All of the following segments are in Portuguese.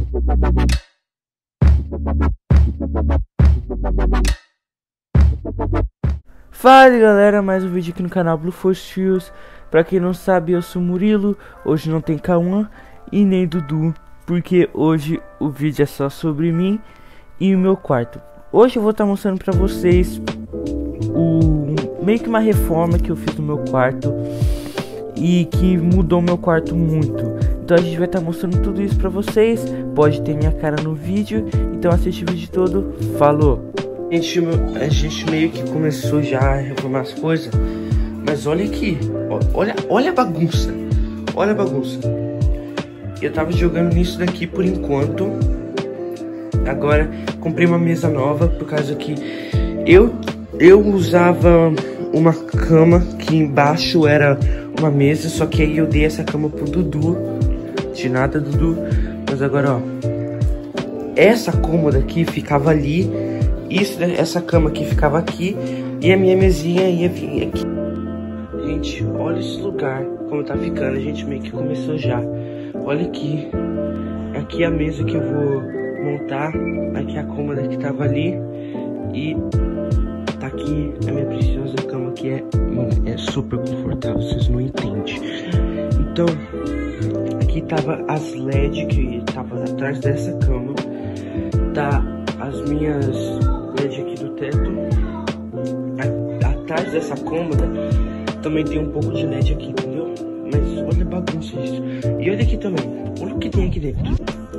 Fala galera, mais um vídeo aqui no canal Blue Force Fios. Pra quem não sabe, eu sou o Murilo. Hoje não tem Cauã e nem Dudu, porque hoje o vídeo é só sobre mim e o meu quarto. Hoje eu vou estar mostrando pra vocês meio que uma reforma que eu fiz no meu quarto e que mudou meu quarto muito. Então a gente vai estar mostrando tudo isso pra vocês. Pode ter minha cara no vídeo, então assiste o vídeo todo. Falou! A gente meio que começou já a reformar as coisas, mas olha aqui, olha a bagunça, olha a bagunça. Eu tava jogando nisso daqui por enquanto. Agora comprei uma mesa nova, por causa que eu usava uma cama que embaixo era uma mesa, só que aí eu dei essa cama pro Dudu. De nada, Dudu. Mas agora, ó, essa cômoda aqui ficava ali. Essa cama aqui ficava aqui e a minha mesinha ia vir aqui. Gente, olha esse lugar como tá ficando. A gente meio que começou já. Olha aqui. Aqui é a mesa que eu vou montar. Aqui é a cômoda que tava ali. E tá aqui a minha preciosa cama, que é super confortável, vocês não entendem. Então, aqui tava as LED que tava atrás dessa cama. Tá as minhas LED aqui do teto. Atrás dessa cômoda também tem um pouco de LED aqui, entendeu? Mas olha a bagunça isso. E olha aqui também, olha o que tem aqui dentro.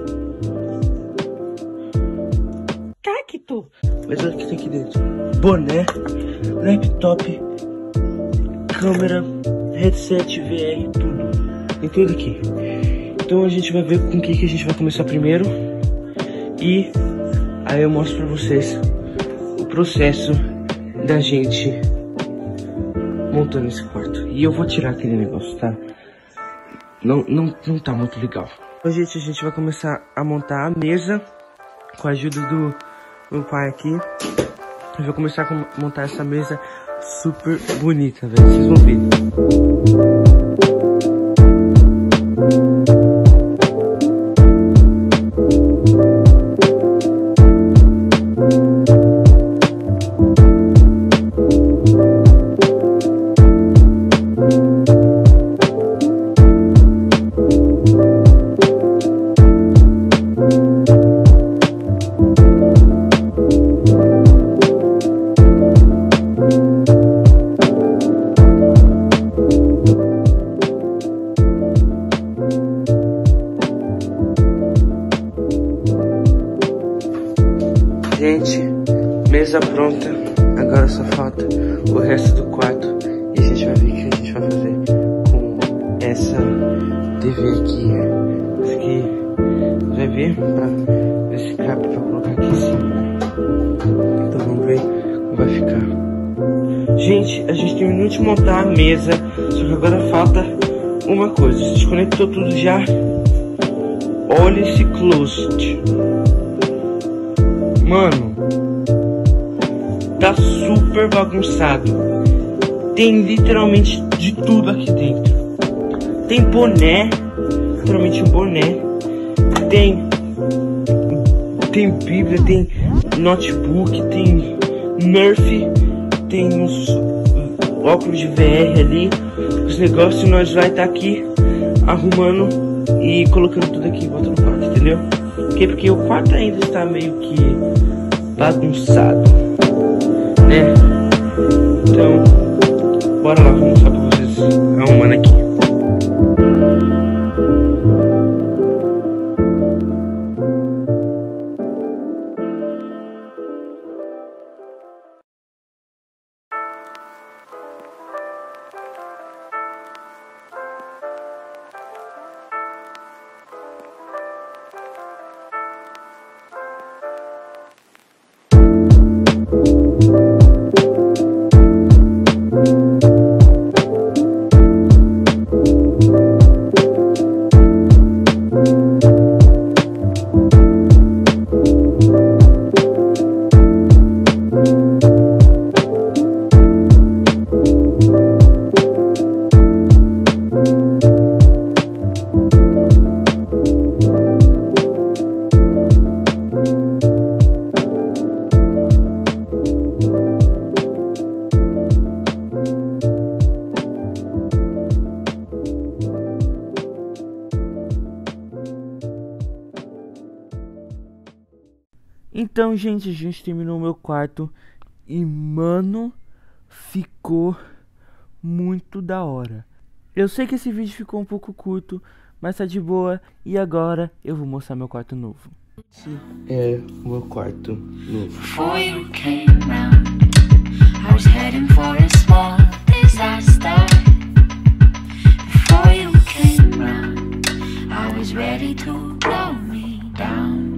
Cacto! Mas olha o que tem aqui dentro. Boné, laptop, câmera, headset, VR, tudo. Tem tudo aqui. Então a gente vai ver com o que a gente vai começar primeiro. E aí eu mostro pra vocês o processo da gente montando esse quarto. E eu vou tirar aquele negócio, tá? Não tá muito legal. Então, gente, a gente vai começar a montar a mesa com a ajuda do meu pai aqui. Eu vou começar a montar essa mesa super bonita, velho. Vocês vão ver. Gente, mesa pronta. Agora só falta o resto do quarto. E a gente vai ver o que a gente vai fazer com essa TV aqui. Isso aqui vai ver pra esse cabo pra colocar aqui em cima. Então vamos ver como vai ficar. Gente, a gente terminou de montar a mesa. Só que agora falta uma coisa. A gente conectou tudo já. Olha esse closet. Mano, tá super bagunçado. Tem literalmente de tudo aqui dentro. Tem boné, literalmente um boné. Tem bíblia, tem notebook, tem Nerf, tem uns óculos de VR ali. Os negócios nós vai estar aqui arrumando e colocando tudo aqui em volta do quarto, entendeu? Porque o quarto ainda está meio que bagunçado, né? Então, bora lá, vou mostrar pra vocês arrumando aqui. Então, gente, a gente terminou o meu quarto e, mano, ficou muito da hora. Eu sei que esse vídeo ficou um pouco curto, mas tá de boa. E agora eu vou mostrar meu quarto novo. Esse é o meu quarto novo. Before you came round, I was heading for a small disaster. Before you came round, I was ready to blow me down.